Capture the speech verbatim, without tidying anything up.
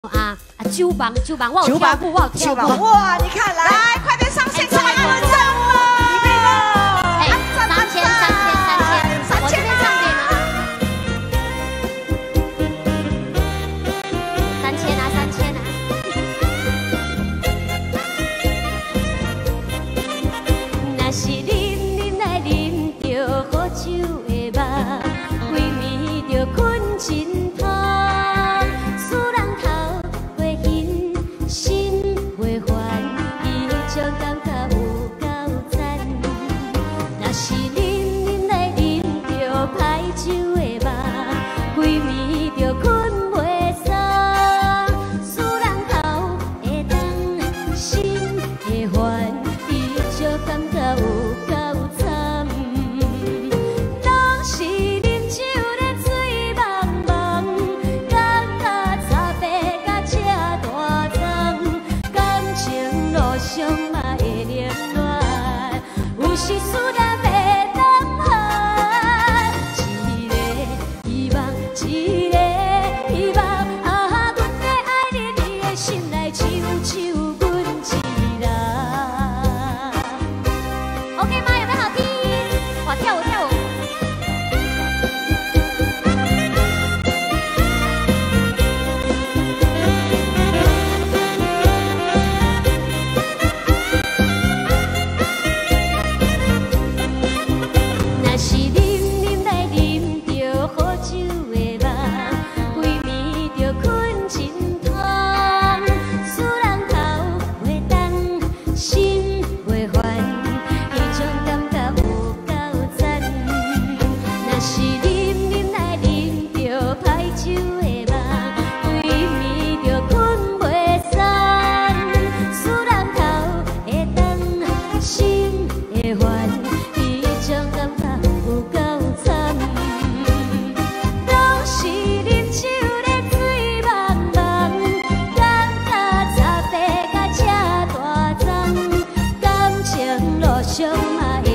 啊啊！酒房酒房，我有跳舞，我有跳舞。 哇，你看，来，来，快点上线，上来认证了，预备了。 哎，三千，三千，三千，我这边上点啊。三千啊，三千啊。若是啉啉来啉着好酒的梦，规暝着困真香。 是啉啉来啉着歹酒的梦，规暝着困袂捎，使人头会重，心会烦，伊就感觉有够惨。拢是啉酒咧醉茫茫，感觉差别甲车大丛，感情路上嘛会凌乱，有时思念。 路上嘛。